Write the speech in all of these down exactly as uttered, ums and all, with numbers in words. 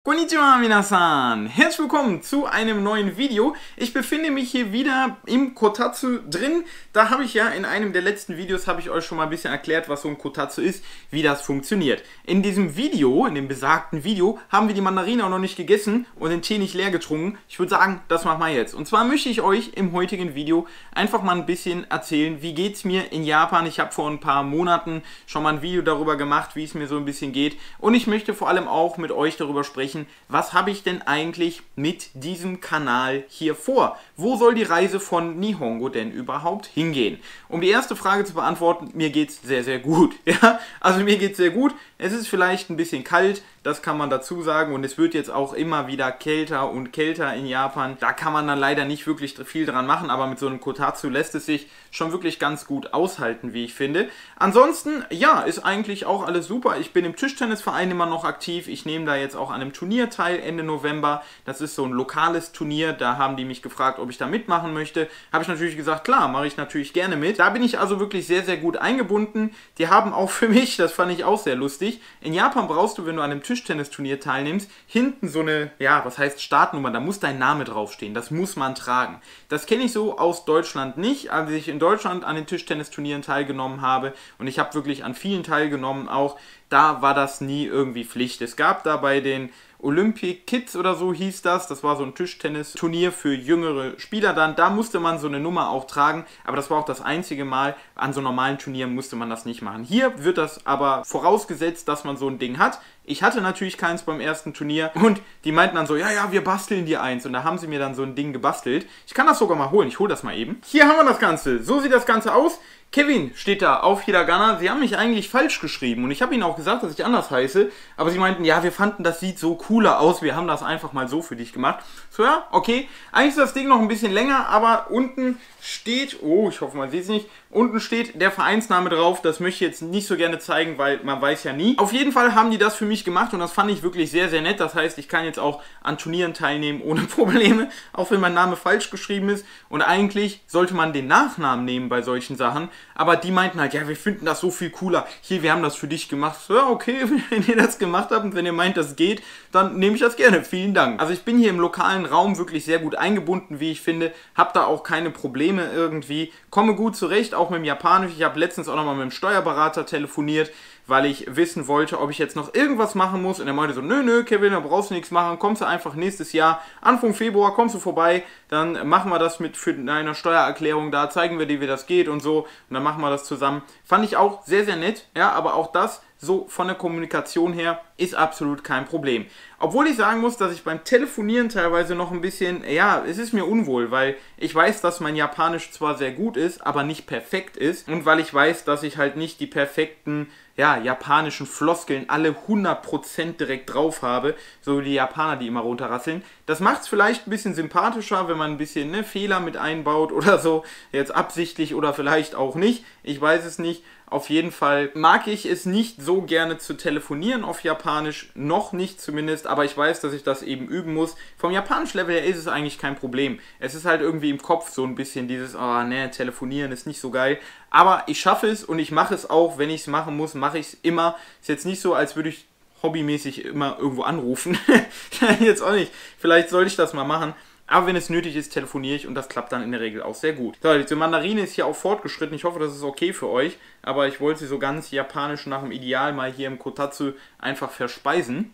Konnichiwa minasan! Herzlich willkommen zu einem neuen Video. Ich befinde mich hier wieder im Kotatsu drin. Da habe ich ja in einem der letzten Videos habe ich euch schon mal ein bisschen erklärt, was so ein Kotatsu ist, wie das funktioniert. In diesem Video, in dem besagten Video, haben wir die Mandarine auch noch nicht gegessen und den Tee nicht leer getrunken. Ich würde sagen, das machen wir jetzt. Und zwar möchte ich euch im heutigen Video einfach mal ein bisschen erzählen, wie geht es mir in Japan. Ich habe vor ein paar Monaten schon mal ein Video darüber gemacht, wie es mir so ein bisschen geht. Und ich möchte vor allem auch mit euch darüber sprechen, was habe ich denn eigentlich mit diesem Kanal hier vor? Wo soll die Reise von Nihongo denn überhaupt hingehen? Um die erste Frage zu beantworten, mir geht es sehr, sehr gut. Ja? Also mir geht es sehr gut. Es ist vielleicht ein bisschen kalt, das kann man dazu sagen, und es wird jetzt auch immer wieder kälter und kälter in Japan. Da kann man dann leider nicht wirklich viel dran machen, aber mit so einem Kotatsu lässt es sich schon wirklich ganz gut aushalten, wie ich finde. Ansonsten, ja, ist eigentlich auch alles super. Ich bin im Tischtennisverein immer noch aktiv. Ich nehme da jetzt auch an einem Turnier teil Ende November. Das ist so ein lokales Turnier. Da haben die mich gefragt, ob ich da mitmachen möchte. Habe ich natürlich gesagt, klar, mache ich natürlich gerne mit. Da bin ich also wirklich sehr, sehr gut eingebunden. Die haben auch für mich, das fand ich auch sehr lustig, in Japan brauchst du, wenn du an einem Tischtennisturnier teilnimmst, hinten so eine, ja, was heißt Startnummer, da muss dein Name draufstehen. Das muss man tragen. Das kenne ich so aus Deutschland nicht, als ich in Deutschland an den Tischtennisturnieren teilgenommen habe, und ich habe wirklich an vielen teilgenommen auch, da war das nie irgendwie Pflicht. Es gab da bei den Olympic Kids oder so hieß das, das war so ein Tischtennisturnier für jüngere Spieler dann, da musste man so eine Nummer auch tragen, aber das war auch das einzige Mal, an so normalen Turnieren musste man das nicht machen. Hier wird das aber vorausgesetzt, dass man so ein Ding hat. Ich hatte natürlich keins beim ersten Turnier und die meinten dann so, ja, ja, wir basteln dir eins, und da haben sie mir dann so ein Ding gebastelt. Ich kann das sogar mal holen, ich hole das mal eben. Hier haben wir das Ganze, so sieht das Ganze aus. Kevin steht da auf Hiragana. Sie haben mich eigentlich falsch geschrieben und ich habe ihnen auch gesagt, dass ich anders heiße, aber sie meinten, ja, wir fanden, das sieht so cooler aus, wir haben das einfach mal so für dich gemacht. So, ja, okay. Eigentlich ist das Ding noch ein bisschen länger, aber unten steht, oh, ich hoffe, man sieht es nicht, unten steht der Vereinsname drauf. Das möchte ich jetzt nicht so gerne zeigen, weil man weiß ja nie. Auf jeden Fall haben die das für mich gemacht und das fand ich wirklich sehr, sehr nett. Das heißt, ich kann jetzt auch an Turnieren teilnehmen ohne Probleme, auch wenn mein Name falsch geschrieben ist. Und eigentlich sollte man den Nachnamen nehmen bei solchen Sachen, aber die meinten halt, ja, wir finden das so viel cooler. Hier, wir haben das für dich gemacht. So, ja, okay, wenn ihr das gemacht habt und wenn ihr meint, das geht, dann nehme ich das gerne. Vielen Dank. Also ich bin hier im lokalen Raum wirklich sehr gut eingebunden, wie ich finde. Habe da auch keine Probleme irgendwie. Komme gut zurecht, auch mit dem Japanisch. Ich habe letztens auch nochmal mit dem Steuerberater telefoniert, weil ich wissen wollte, ob ich jetzt noch irgendwas machen muss. Und er meinte so, nö, nö, Kevin, da brauchst du nichts machen. Kommst du einfach nächstes Jahr, Anfang Februar, kommst du vorbei. Dann machen wir das mit für eine Steuererklärung da, zeigen wir dir, wie das geht und so. Und dann machen wir das zusammen. Fand ich auch sehr, sehr nett. Ja, aber auch das, so von der Kommunikation her, ist absolut kein Problem. Obwohl ich sagen muss, dass ich beim Telefonieren teilweise noch ein bisschen, ja, es ist mir unwohl, weil ich weiß, dass mein Japanisch zwar sehr gut ist, aber nicht perfekt ist, und weil ich weiß, dass ich halt nicht die perfekten, ja, japanischen Floskeln alle hundert Prozent direkt drauf habe, so wie die Japaner, die immer runterrasseln. Das macht es vielleicht ein bisschen sympathischer, wenn man ein bisschen ne, Fehler mit einbaut oder so, jetzt absichtlich oder vielleicht auch nicht, ich weiß es nicht. Auf jeden Fall mag ich es nicht so gerne zu telefonieren auf Japanisch, noch nicht zumindest, aber ich weiß, dass ich das eben üben muss. Vom Japanisch-Level her ist es eigentlich kein Problem. Es ist halt irgendwie im Kopf so ein bisschen dieses, oh ne, telefonieren ist nicht so geil. Aber ich schaffe es und ich mache es auch, wenn ich es machen muss, mache ich es immer. Ist jetzt nicht so, als würde ich hobbymäßig immer irgendwo anrufen. Jetzt auch nicht. Vielleicht sollte ich das mal machen. Aber wenn es nötig ist, telefoniere ich und das klappt dann in der Regel auch sehr gut. So, die Mandarine ist hier auch fortgeschritten. Ich hoffe, das ist okay für euch. Aber ich wollte sie so ganz japanisch nach dem Ideal mal hier im Kotatsu einfach verspeisen.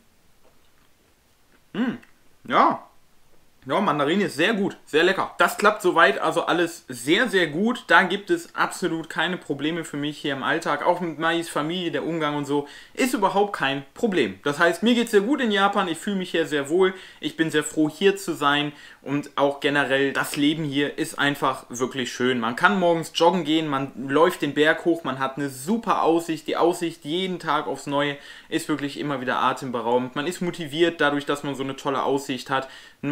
Hm, ja. Ja, Mandarine ist sehr gut, sehr lecker. Das klappt soweit also alles sehr, sehr gut. Da gibt es absolut keine Probleme für mich hier im Alltag. Auch mit Mais Familie, der Umgang und so, ist überhaupt kein Problem. Das heißt, mir geht es sehr gut in Japan. Ich fühle mich hier sehr wohl. Ich bin sehr froh, hier zu sein. Und auch generell, das Leben hier ist einfach wirklich schön. Man kann morgens joggen gehen, man läuft den Berg hoch, man hat eine super Aussicht. Die Aussicht jeden Tag aufs Neue ist wirklich immer wieder atemberaubend. Man ist motiviert dadurch, dass man so eine tolle Aussicht hat. Man muss sich natürlich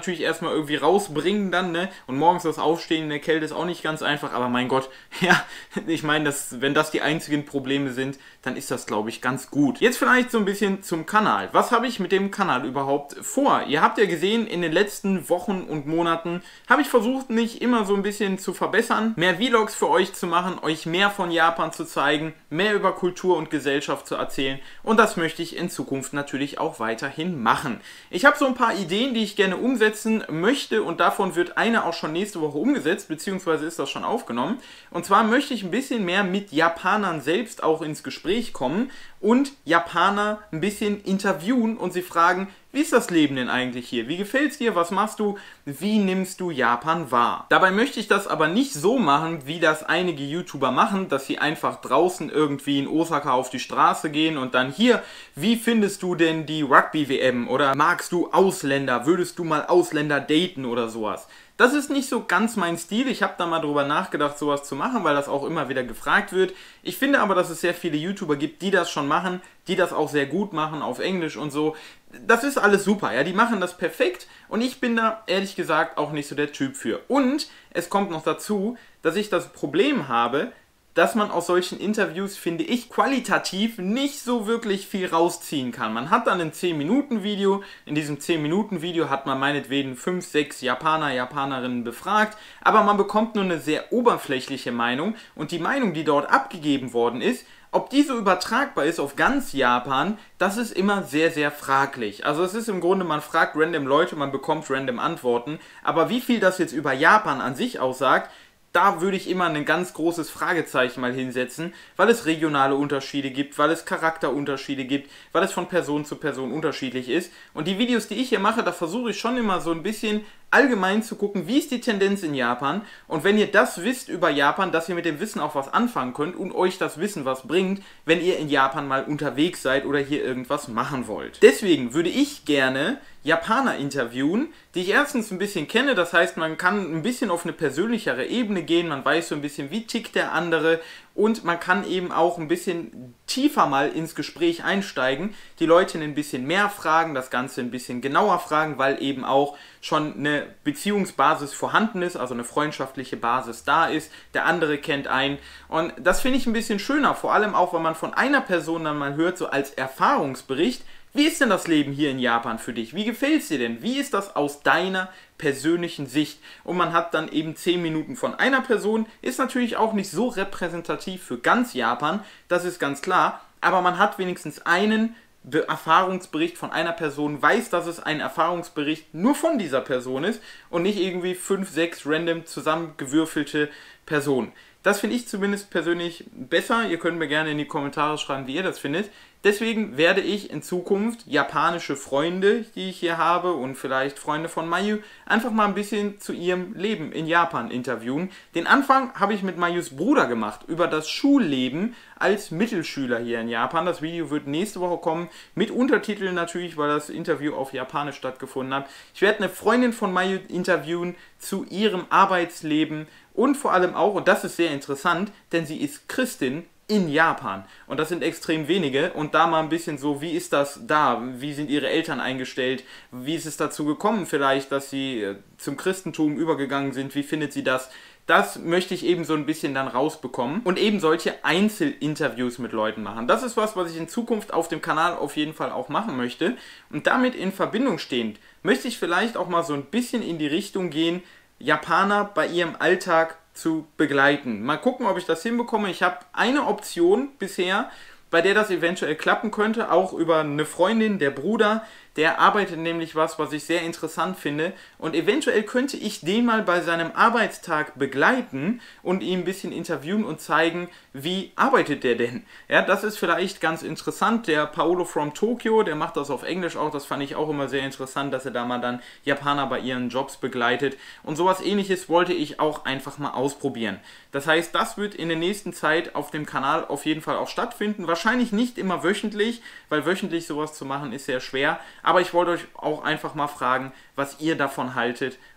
natürlich erstmal irgendwie rausbringen dann, ne? Und morgens das Aufstehen in der Kälte ist auch nicht ganz einfach, aber mein Gott, ja, ich meine, das, wenn das die einzigen Probleme sind, dann ist das, glaube ich, ganz gut. Jetzt vielleicht so ein bisschen zum Kanal. Was habe ich mit dem Kanal überhaupt vor? Ihr habt ja gesehen, in den letzten Wochen und Monaten habe ich versucht, mich immer so ein bisschen zu verbessern, mehr Vlogs für euch zu machen, euch mehr von Japan zu zeigen, mehr über Kultur und Gesellschaft zu erzählen, und das möchte ich in Zukunft natürlich auch weiterhin machen. Ich habe so ein paar Ideen, die ich gerne umsetzen möchte, und davon wird eine auch schon nächste Woche umgesetzt, beziehungsweise ist das schon aufgenommen. Und zwar möchte ich ein bisschen mehr mit Japanern selbst auch ins Gespräch kommen und Japaner ein bisschen interviewen und sie fragen, wie ist das Leben denn eigentlich hier? Wie gefällt's dir? Was machst du? Wie nimmst du Japan wahr? Dabei möchte ich das aber nicht so machen, wie das einige YouTuber machen, dass sie einfach draußen irgendwie in Osaka auf die Straße gehen und dann hier, wie findest du denn die Rugby-W M? Oder magst du Ausländer? Würdest du mal Ausländer daten oder sowas? Das ist nicht so ganz mein Stil. Ich habe da mal drüber nachgedacht, sowas zu machen, weil das auch immer wieder gefragt wird. Ich finde aber, dass es sehr viele YouTuber gibt, die das schon machen, die das auch sehr gut machen auf Englisch und so. Das ist alles super, ja, die machen das perfekt und ich bin da ehrlich gesagt auch nicht so der Typ für. Und es kommt noch dazu, dass ich das Problem habe, dass man aus solchen Interviews, finde ich, qualitativ nicht so wirklich viel rausziehen kann. Man hat dann ein zehn Minuten Video, in diesem zehn Minuten Video hat man meinetwegen fünf, sechs Japaner, Japanerinnen befragt, aber man bekommt nur eine sehr oberflächliche Meinung und die Meinung, die dort abgegeben worden ist, ob die so übertragbar ist auf ganz Japan, das ist immer sehr, sehr fraglich. Also es ist im Grunde, man fragt random Leute, man bekommt random Antworten, aber wie viel das jetzt über Japan an sich aussagt, da würde ich immer ein ganz großes Fragezeichen mal hinsetzen, weil es regionale Unterschiede gibt, weil es Charakterunterschiede gibt, weil es von Person zu Person unterschiedlich ist. Und die Videos, die ich hier mache, da versuche ich schon immer so ein bisschen allgemein zu gucken, wie ist die Tendenz in Japan. Und wenn ihr das wisst über Japan, dass ihr mit dem Wissen auch was anfangen könnt und euch das Wissen was bringt, wenn ihr in Japan mal unterwegs seid oder hier irgendwas machen wollt. Deswegen würde ich gerne Japaner interviewen, die ich erstens ein bisschen kenne, das heißt, man kann ein bisschen auf eine persönlichere Ebene gehen, man weiß so ein bisschen, wie tickt der andere und man kann eben auch ein bisschen tiefer mal ins Gespräch einsteigen, die Leute ein bisschen mehr fragen, das Ganze ein bisschen genauer fragen, weil eben auch schon eine Beziehungsbasis vorhanden ist, also eine freundschaftliche Basis da ist, der andere kennt einen und das finde ich ein bisschen schöner, vor allem auch, wenn man von einer Person dann mal hört, so als Erfahrungsbericht, wie ist denn das Leben hier in Japan für dich? Wie gefällt es dir denn? Wie ist das aus deiner persönlichen Sicht? Und man hat dann eben zehn Minuten von einer Person, ist natürlich auch nicht so repräsentativ für ganz Japan, das ist ganz klar, aber man hat wenigstens einen Be- Erfahrungsbericht von einer Person, weiß, dass es ein Erfahrungsbericht nur von dieser Person ist und nicht irgendwie fünf, sechs random zusammengewürfelte Personen. Das finde ich zumindest persönlich besser. Ihr könnt mir gerne in die Kommentare schreiben, wie ihr das findet. Deswegen werde ich in Zukunft japanische Freunde, die ich hier habe und vielleicht Freunde von Mayu, einfach mal ein bisschen zu ihrem Leben in Japan interviewen. Den Anfang habe ich mit Mayus Bruder gemacht, über das Schulleben als Mittelschüler hier in Japan. Das Video wird nächste Woche kommen, mit Untertiteln natürlich, weil das Interview auf Japanisch stattgefunden hat. Ich werde eine Freundin von Mayu interviewen zu ihrem Arbeitsleben und vor allem auch, und das ist sehr interessant, denn sie ist Christin, in Japan. Und das sind extrem wenige. Und da mal ein bisschen so, wie ist das da? Wie sind ihre Eltern eingestellt? Wie ist es dazu gekommen vielleicht, dass sie zum Christentum übergegangen sind? Wie findet sie das? Das möchte ich eben so ein bisschen dann rausbekommen und eben solche Einzelinterviews mit Leuten machen. Das ist was, was ich in Zukunft auf dem Kanal auf jeden Fall auch machen möchte. Und damit in Verbindung stehend möchte ich vielleicht auch mal so ein bisschen in die Richtung gehen, Japaner bei ihrem Alltag zu begleiten. Mal gucken, ob ich das hinbekomme. Ich habe eine Option bisher, bei der das eventuell klappen könnte, auch über eine Freundin, der Bruder, der arbeitet nämlich was, was ich sehr interessant finde und eventuell könnte ich den mal bei seinem Arbeitstag begleiten und ihn ein bisschen interviewen und zeigen, wie arbeitet der denn? Ja, das ist vielleicht ganz interessant. Der Paolo from Tokyo, der macht das auf Englisch auch, das fand ich auch immer sehr interessant, dass er da mal dann Japaner bei ihren Jobs begleitet und sowas Ähnliches wollte ich auch einfach mal ausprobieren. Das heißt, das wird in der nächsten Zeit auf dem Kanal auf jeden Fall auch stattfinden. Wahrscheinlich nicht immer wöchentlich, weil wöchentlich sowas zu machen ist sehr schwer. Aber ich wollte euch auch einfach mal fragen, was ihr davon haltet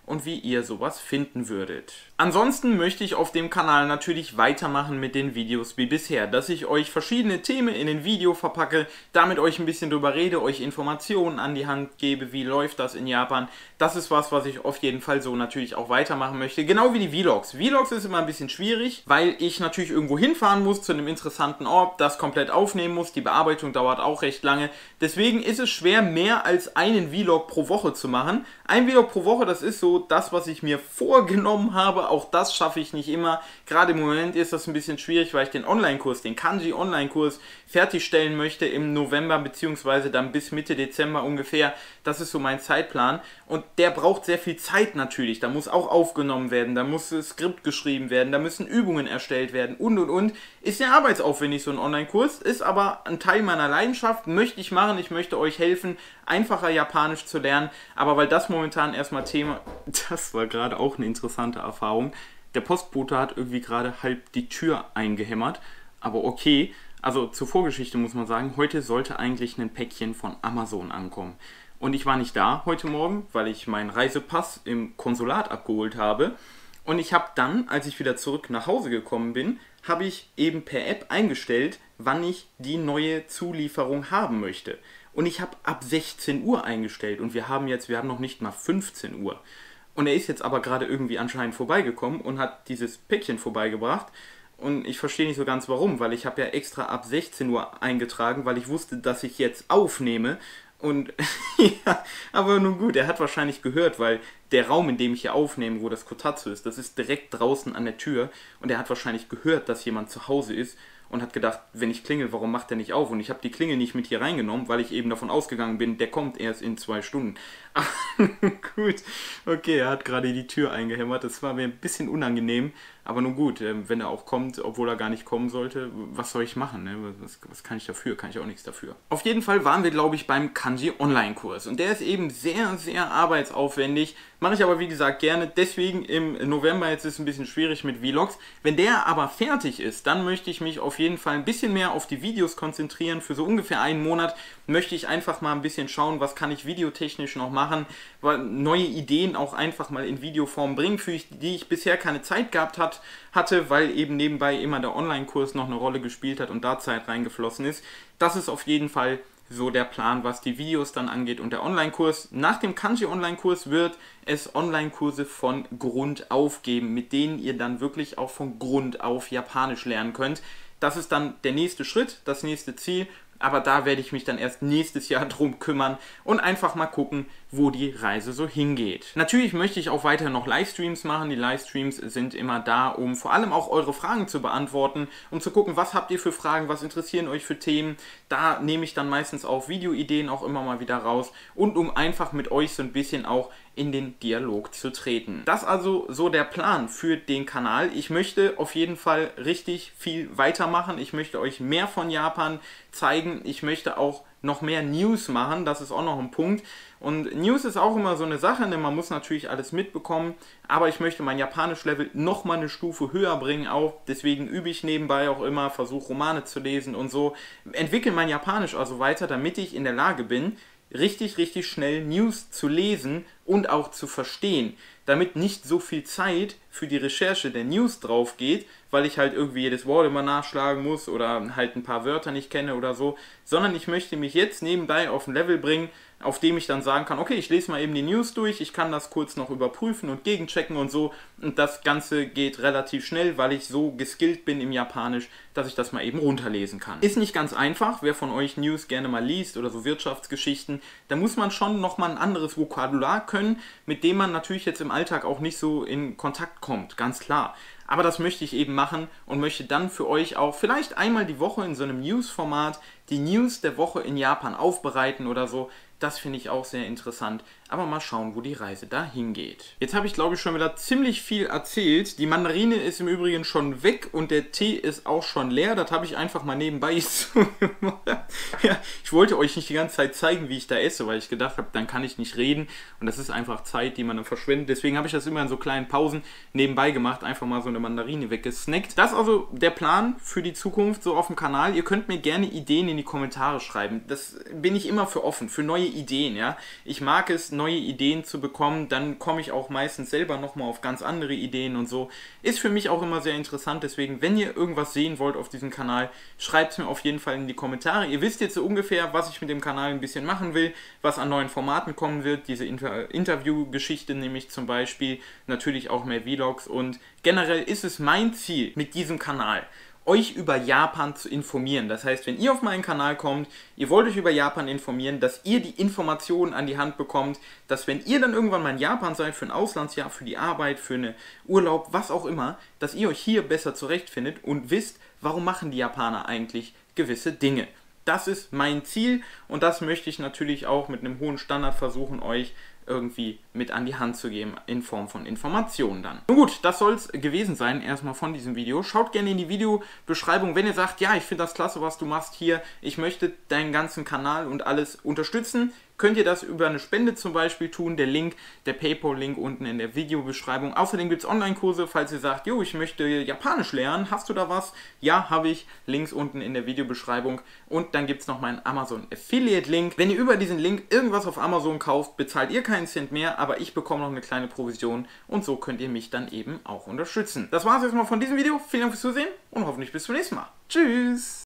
und wie ihr sowas finden würdet. Ansonsten möchte ich auf dem Kanal natürlich weitermachen mit den Videos wie bisher, dass ich euch verschiedene Themen in ein Video verpacke, damit euch ein bisschen drüber rede, euch Informationen an die Hand gebe, wie läuft das in Japan. Das ist was, was ich auf jeden Fall so natürlich auch weitermachen möchte, genau wie die Vlogs. Vlogs ist immer ein bisschen schwierig, weil ich natürlich irgendwo hinfahren muss zu einem interessanten Ort, das komplett aufnehmen muss, die Bearbeitung dauert auch recht lange. Deswegen ist es schwer, mehr als einen Vlog pro Woche zu machen. Ein Vlog pro Woche, das ist so das, was ich mir vorgenommen habe. Auch das schaffe ich nicht immer. Gerade im Moment ist das ein bisschen schwierig, weil ich den Online-Kurs, den Kanji-Online-Kurs fertigstellen möchte im November, beziehungsweise dann bis Mitte Dezember ungefähr. Das ist so mein Zeitplan. Und der braucht sehr viel Zeit natürlich. Da muss auch aufgenommen werden, da muss das Skript geschrieben werden, da müssen Übungen erstellt werden und und und. Ist ja arbeitsaufwendig, so ein Online-Kurs, ist aber ein Teil meiner Leidenschaft, möchte ich machen, ich möchte euch helfen, einfacher Japanisch zu lernen, aber weil das momentan erstmal Thema, das war gerade auch eine interessante Erfahrung, der Postbote hat irgendwie gerade halb die Tür eingehämmert, aber okay, also zur Vorgeschichte muss man sagen, heute sollte eigentlich ein Päckchen von Amazon ankommen. Und ich war nicht da heute Morgen, weil ich meinen Reisepass im Konsulat abgeholt habe. Und ich habe dann, als ich wieder zurück nach Hause gekommen bin, habe ich eben per App eingestellt, wann ich die neue Zulieferung haben möchte. Und ich habe ab sechzehn Uhr eingestellt und wir haben jetzt, wir haben noch nicht mal fünfzehn Uhr. Und er ist jetzt aber gerade irgendwie anscheinend vorbeigekommen und hat dieses Päckchen vorbeigebracht. Und ich verstehe nicht so ganz warum, weil ich habe ja extra ab sechzehn Uhr eingetragen, weil ich wusste, dass ich jetzt aufnehme. Und ja, aber nun gut, er hat wahrscheinlich gehört, weil der Raum, in dem ich hier aufnehme, wo das Kotatsu ist, das ist direkt draußen an der Tür und er hat wahrscheinlich gehört, dass jemand zu Hause ist und hat gedacht, wenn ich klingel, warum macht er nicht auf? Und ich habe die Klingel nicht mit hier reingenommen, weil ich eben davon ausgegangen bin, der kommt erst in zwei Stunden. Gut, okay, er hat gerade die Tür eingehämmert, das war mir ein bisschen unangenehm, aber nun gut, wenn er auch kommt, obwohl er gar nicht kommen sollte, was soll ich machen? Ne? Was, was kann ich dafür? Kann ich auch nichts dafür. Auf jeden Fall waren wir, glaube ich, beim Kanji-Online-Kurs und der ist eben sehr, sehr arbeitsaufwendig, mache ich aber wie gesagt gerne, deswegen im November, jetzt ist es ein bisschen schwierig mit Vlogs. Wenn der aber fertig ist, dann möchte ich mich auf jeden Fall ein bisschen mehr auf die Videos konzentrieren. Für so ungefähr einen Monat möchte ich einfach mal ein bisschen schauen, was kann ich videotechnisch noch machen, neue Ideen auch einfach mal in Videoform bringen, für die ich bisher keine Zeit gehabt hat, hatte, weil eben nebenbei immer der Online-Kurs noch eine Rolle gespielt hat und da Zeit reingeflossen ist. Das ist auf jeden Fall so der Plan, was die Videos dann angeht und der Online-Kurs. Nach dem Kanji-Online-Kurs wird es Online-Kurse von Grund auf geben, mit denen ihr dann wirklich auch von Grund auf Japanisch lernen könnt. Das ist dann der nächste Schritt, das nächste Ziel. Aber da werde ich mich dann erst nächstes Jahr drum kümmern und einfach mal gucken, wo die Reise so hingeht. Natürlich möchte ich auch weiter noch Livestreams machen. Die Livestreams sind immer da, um vor allem auch eure Fragen zu beantworten, um zu gucken, was habt ihr für Fragen, was interessieren euch für Themen. Da nehme ich dann meistens auch Videoideen auch immer mal wieder raus und um einfach mit euch so ein bisschen auch in den Dialog zu treten. Das ist also so der Plan für den Kanal. Ich möchte auf jeden Fall richtig viel weitermachen. Ich möchte euch mehr von Japan zeigen. Ich möchte auch noch mehr News machen. Das ist auch noch ein Punkt. Und News ist auch immer so eine Sache, denn man muss natürlich alles mitbekommen. Aber ich möchte mein Japanisch-Level noch mal eine Stufe höher bringen auch. Deswegen übe ich nebenbei auch immer, versuche Romane zu lesen und so. Entwickle mein Japanisch also weiter, damit ich in der Lage bin, richtig, richtig schnell News zu lesen und auch zu verstehen, damit nicht so viel Zeit für die Recherche der News drauf geht, weil ich halt irgendwie jedes Wort immer nachschlagen muss oder halt ein paar Wörter nicht kenne oder so, sondern ich möchte mich jetzt nebenbei auf ein Level bringen, auf dem ich dann sagen kann, okay, ich lese mal eben die News durch, ich kann das kurz noch überprüfen und gegenchecken und so und das Ganze geht relativ schnell, weil ich so geskillt bin im Japanisch, dass ich das mal eben runterlesen kann. Ist nicht ganz einfach, wer von euch News gerne mal liest oder so Wirtschaftsgeschichten, da muss man schon nochmal ein anderes Vokabular können, mit dem man natürlich jetzt im Alltag auch nicht so in Kontakt kommt, ganz klar. Aber das möchte ich eben machen und möchte dann für euch auch vielleicht einmal die Woche in so einem News-Format die News der Woche in Japan aufbereiten oder so. Das finde ich auch sehr interessant. Aber mal schauen, wo die Reise da hingeht. Jetzt habe ich, glaube ich, schon wieder ziemlich viel erzählt. Die Mandarine ist im Übrigen schon weg und der Tee ist auch schon leer. Das habe ich einfach mal nebenbei so gemacht. Ja, ich wollte euch nicht die ganze Zeit zeigen, wie ich da esse, weil ich gedacht habe, dann kann ich nicht reden. Und das ist einfach Zeit, die man dann verschwendet. Deswegen habe ich das immer in so kleinen Pausen nebenbei gemacht. Einfach mal so eine Mandarine weggesnackt. Das ist also der Plan für die Zukunft so auf dem Kanal. Ihr könnt mir gerne Ideen in in die Kommentare schreiben. Das bin ich immer für offen, für neue Ideen, ja. Ich mag es, neue Ideen zu bekommen, dann komme ich auch meistens selber nochmal auf ganz andere Ideen und so. Ist für mich auch immer sehr interessant, deswegen, wenn ihr irgendwas sehen wollt auf diesem Kanal, schreibt es mir auf jeden Fall in die Kommentare. Ihr wisst jetzt so ungefähr, was ich mit dem Kanal ein bisschen machen will, was an neuen Formaten kommen wird, diese Inter Interview-Geschichte nämlich zum Beispiel, natürlich auch mehr Vlogs und generell ist es mein Ziel mit diesem Kanal, euch über Japan zu informieren. Das heißt, wenn ihr auf meinen Kanal kommt, ihr wollt euch über Japan informieren, dass ihr die Informationen an die Hand bekommt, dass wenn ihr dann irgendwann mal in Japan seid, für ein Auslandsjahr, für die Arbeit, für einen Urlaub, was auch immer, dass ihr euch hier besser zurechtfindet und wisst, warum machen die Japaner eigentlich gewisse Dinge. Das ist mein Ziel und das möchte ich natürlich auch mit einem hohen Standard versuchen, euch irgendwie mit an die Hand zu geben, in Form von Informationen dann. Nun gut, das soll es gewesen sein, erstmal von diesem Video. Schaut gerne in die Videobeschreibung, wenn ihr sagt, ja, ich finde das klasse, was du machst hier, ich möchte deinen ganzen Kanal und alles unterstützen, könnt ihr das über eine Spende zum Beispiel tun. Der Link, der PayPal-Link unten in der Videobeschreibung. Außerdem gibt es Online-Kurse, falls ihr sagt, jo, ich möchte Japanisch lernen, hast du da was? Ja, habe ich. Links unten in der Videobeschreibung. Und dann gibt es noch meinen Amazon Affiliate-Link. Wenn ihr über diesen Link irgendwas auf Amazon kauft, bezahlt ihr keinen Cent mehr, aber ich bekomme noch eine kleine Provision und so könnt ihr mich dann eben auch unterstützen. Das war es jetzt mal von diesem Video. Vielen Dank fürs Zusehen und hoffentlich bis zum nächsten Mal. Tschüss!